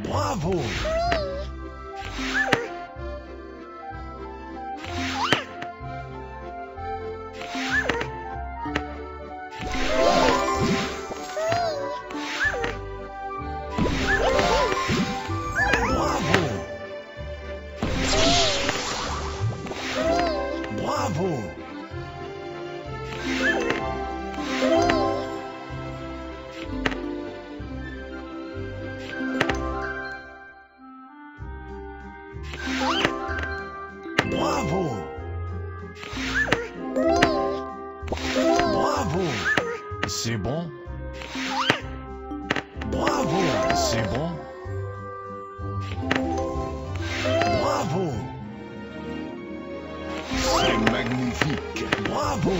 Bravo! Bravo! Bravo! Bravo! C'est bon? Bravo! C'est bon? Bravo! C'est magnifique! Bravo!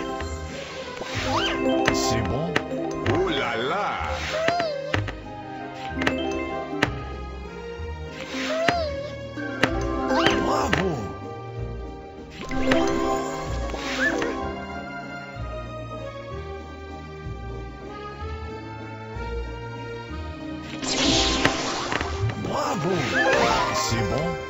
C'est bon? Oh là là! Bravo! Bravo! C'est bon?